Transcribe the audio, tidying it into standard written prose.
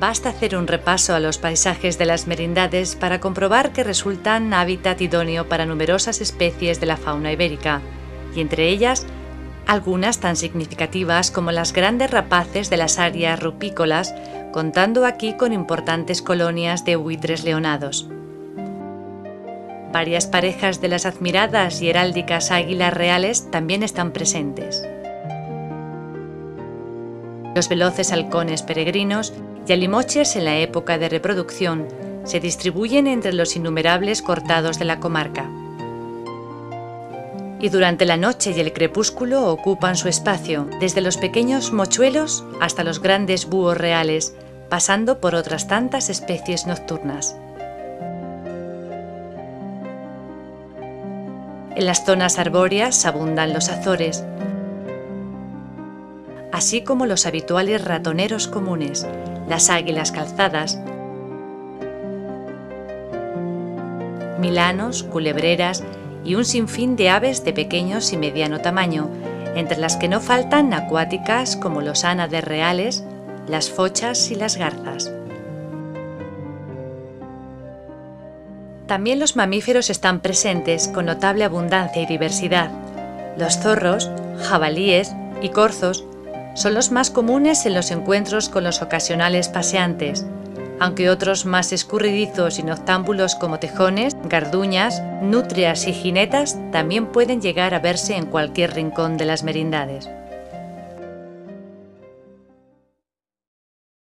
Basta hacer un repaso a los paisajes de las merindades para comprobar que resultan hábitat idóneo para numerosas especies de la fauna ibérica, y entre ellas algunas tan significativas como las grandes rapaces de las áreas rupícolas, contando aquí con importantes colonias de buitres leonados. Varias parejas de las admiradas y heráldicas águilas reales también están presentes. Los veloces halcones peregrinos y alimoches en la época de reproducción se distribuyen entre los innumerables cortados de la comarca. Y durante la noche y el crepúsculo ocupan su espacio, desde los pequeños mochuelos hasta los grandes búhos reales, pasando por otras tantas especies nocturnas. En las zonas arbóreas abundan los azores, así como los habituales ratoneros comunes, las águilas calzadas, milanos, culebreras y un sinfín de aves de pequeños y mediano tamaño, entre las que no faltan acuáticas como los ánades reales, las fochas y las garzas. También los mamíferos están presentes con notable abundancia y diversidad. Los zorros, jabalíes y corzos son los más comunes en los encuentros con los ocasionales paseantes, aunque otros más escurridizos y noctámbulos como tejones, garduñas, nutrias y jinetas también pueden llegar a verse en cualquier rincón de las merindades.